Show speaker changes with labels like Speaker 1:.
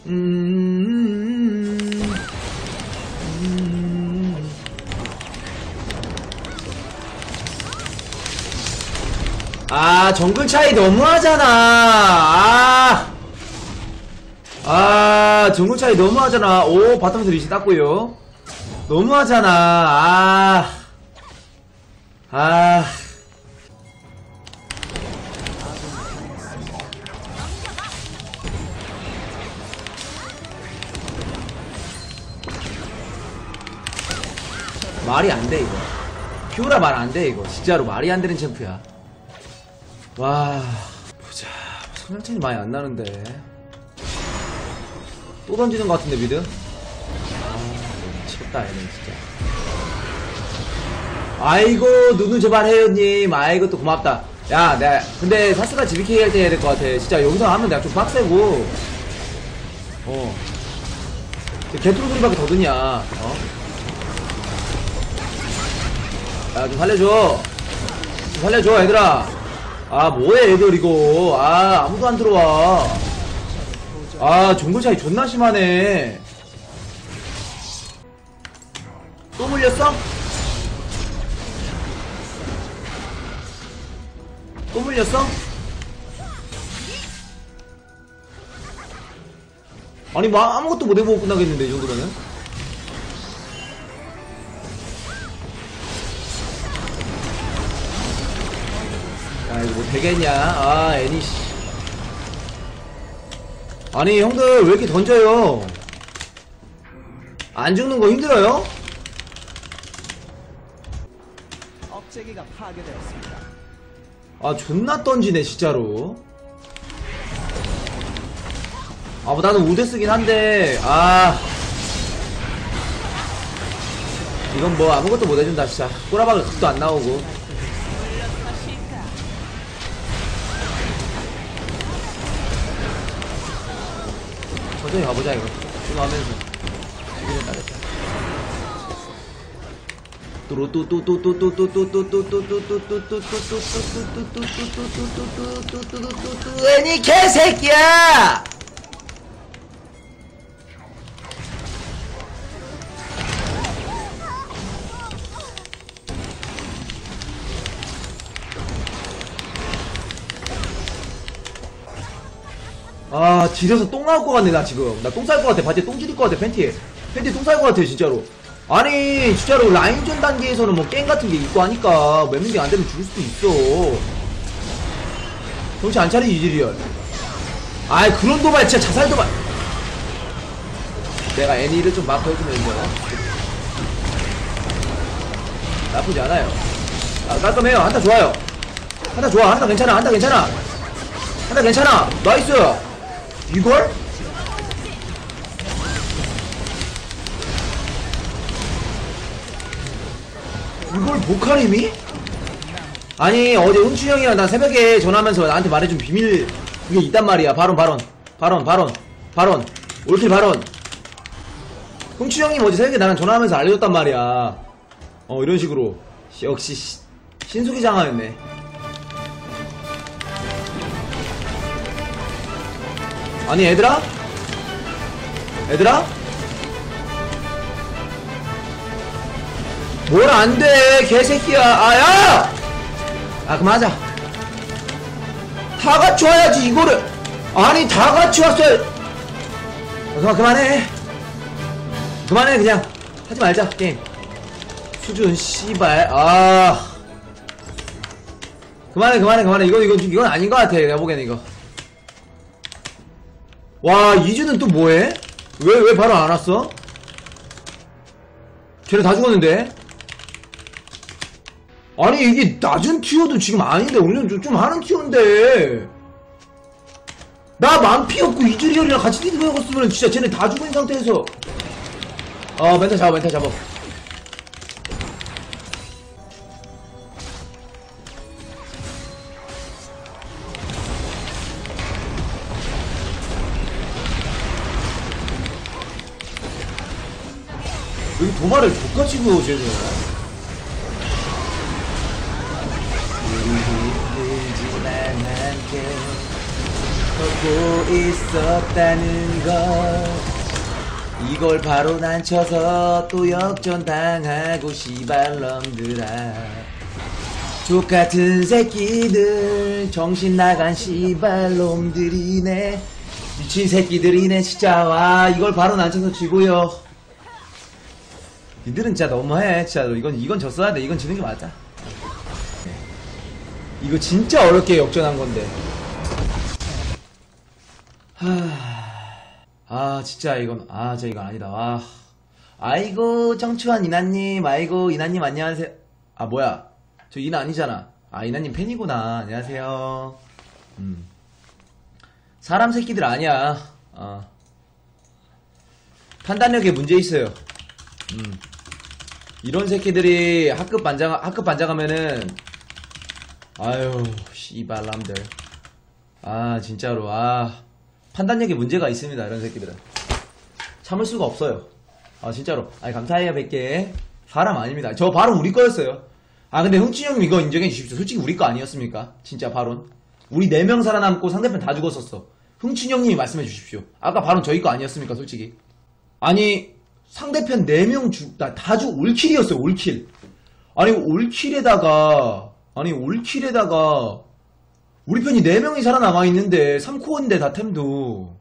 Speaker 1: 아, 정글 차이 너무하잖아. 정글 차이 너무하잖아. 오, 바텀에서 리시 땄고요. 너무하잖아. 말이 안 돼, 이거. 피오라 말 안 돼, 이거. 진짜로 말이 안 되는 챔프야. 와, 보자. 성장 차이 많이 안 나는데. 또 던지는 것 같은데, 미드? 미치겠다, 얘는 진짜. 아이고, 누누 제발 해요님. 아이고, 또 고맙다. 야, 내가, 근데 사스가 GBK 할 때 해야 될 것 같아. 진짜 여기서 하면 내가 좀 빡세고. 개투로 소리밖에 더 드냐, 야, 좀 살려줘. 좀 살려줘, 얘들아. 뭐해, 애들, 이거. 아무도 안 들어와. 정글 차이 존나 심하네. 또 물렸어? 또 물렸어? 아니, 뭐, 아무것도 못 해보고 끝나겠는데, 이 정도면은? 야, 이거 뭐 되겠냐? 애니씨. 아니, 형들, 왜 이렇게 던져요? 안 죽는 거 힘들어요?
Speaker 2: 억제기가 파괴되었습니다.
Speaker 1: 존나 던지네, 진짜로. 뭐 나는 5대 쓰긴 한데, 이건 뭐 아무것도 못 해준다, 진짜. 꼬라박을 각도 안 나오고. 천천히 가보자, 이거. 좀 하면서. 이기는 따겠다. 애니 개새끼야! 지려서 똥 나올 것 같네, 나 지금. 나 똥 쌀 것 같아. 바지에 똥 지릴 것 같아, 팬티에 똥 쌀 것 같아, 진짜로. 아니, 진짜로 라인전 단계에서는 뭐 게임 같은 게 있고 하니까 맵밍이 안 되면 죽을 수도 있어. 정신 안 차리, 이즈리얼. 그런 도발, 진짜 자살 도발. 내가 애니를 좀 마크 해주면서. 나쁘지 않아요. 깔끔해요. 한타 좋아요. 한타 좋아. 한타 괜찮아. 한타 괜찮아. 한타 괜찮아. 나이스. 이걸? 이걸 보카림이? 아니, 어제 훈춘 형이랑 나 새벽에 전화하면서 나한테 말해준 비밀 그게 있단 말이야. 발언. 올킬 발언. 훈춘 형님 어제 새벽에 나랑 전화하면서 알려줬단 말이야. 이런 식으로. 역시 신수기 장하였네. 아니, 얘들아? 뭘 안돼, 개새끼야. 야! 그만하자. 다 같이 와야지, 이거를. 아니, 다 같이 왔어요. 그만해. 그냥. 하지 말자, 게임. 수준, 씨발. 그만해. 이건 아닌 것 같아, 내가 보기에는 이거. 와, 이주는 또 뭐해? 왜 바로 안 왔어? 쟤네 다 죽었는데? 아니, 이게 낮은 티어도 지금 아닌데, 우리는 좀 하는 티어인데. 나 만피였고, 이즈리얼이랑 같이 리드 먹었으면 진짜 쟤네 다 죽은 상태에서. 멘탈 잡아. 여기 도발을 족같이 그어, 쟤네. 걷고 있었다는 걸 이걸 바로 난 쳐서 또 역전당하고 시발놈들아 족같은 새끼들 정신 나간 시발놈들이네 미친 새끼들이네 진짜 와 이걸 바로 난 쳐서 지고요 니들은 진짜 너무해 진짜 이건 졌어야 돼 이건 지는 게 맞아 이거 진짜 어렵게 역전한 건데 진짜 이건 진짜 이건 아니다 와 아이고 청초한 이나님 아이고 이나님 안녕하세요 뭐야 저 이나 아니잖아 이나님 팬이구나 안녕하세요 사람 새끼들 아니야 판단력에 문제 있어요 이런 새끼들이 학급 반장하면은 아유 씨발람들 진짜로 판단력에 문제가 있습니다 이런 새끼들은 참을 수가 없어요 진짜로 감사해요 100개 사람 아닙니다 저 발언 우리 거였어요 근데 흥춘이 형님 이거 인정해 주십시오 솔직히 우리 거 아니었습니까 진짜 발언 우리 4명 살아남고 상대편 다 죽었었어 흥춘이 형님이 말씀해 주십시오 아까 발언 저희 거 아니었습니까 솔직히 아니 상대편 4명 다 올킬이었어요 올킬 올킬에다가 우리 편이 4명이 살아남아있는데 3코어인데 다 템도